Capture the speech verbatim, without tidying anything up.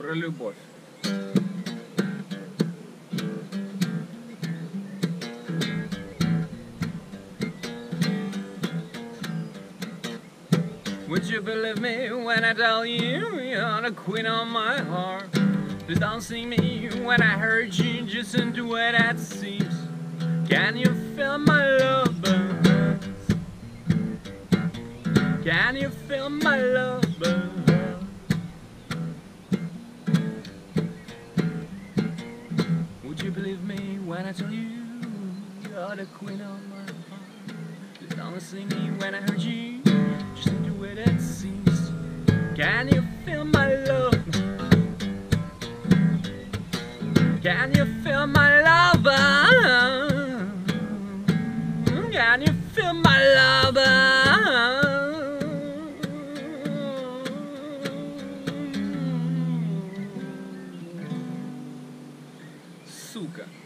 Про любовь. Would you believe me when I tell you you're the queen of my heart? Please don't see me when I hurt you, just into the way that seems. Can you feel my love buzz? Can you feel my love buzz? Would you believe me when I tell you you're the queen of my heart? Please don't see me when I hurt you, just in the way that seems. Can you feel my love? Can you feel my love? Can you feel my love? Сука.